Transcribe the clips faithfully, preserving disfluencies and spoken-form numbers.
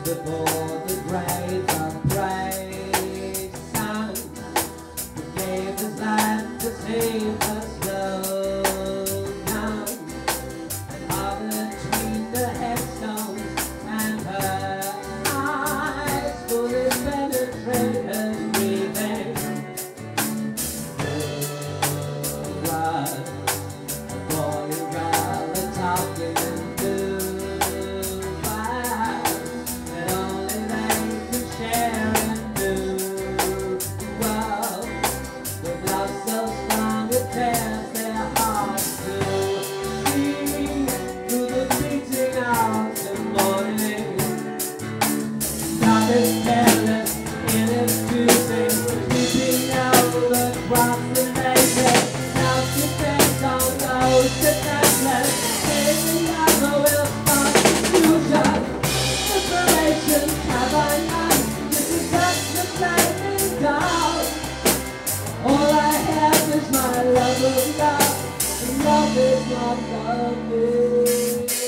before the grave of brave son who gave his life to save us slow down, and all between the headstones and her eyes fully penetrate her breathing. Blood, boy and girl are talking. It's careless in its choosing, keeping out the procrastinated. Now she thinks on those defenseless, taking out the will constitution. Information have I none, this is just the flaming dog. All I have is my love of love, and love is not loving.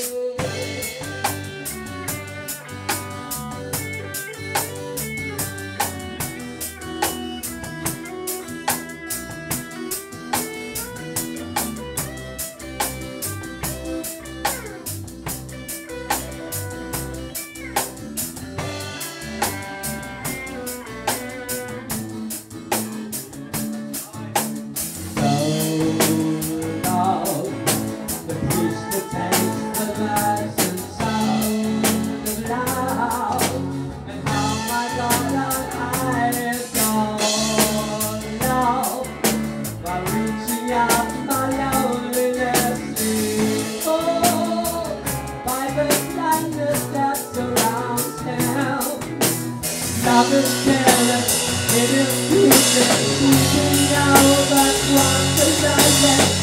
Love is careless, it is future, keeping out that one desire.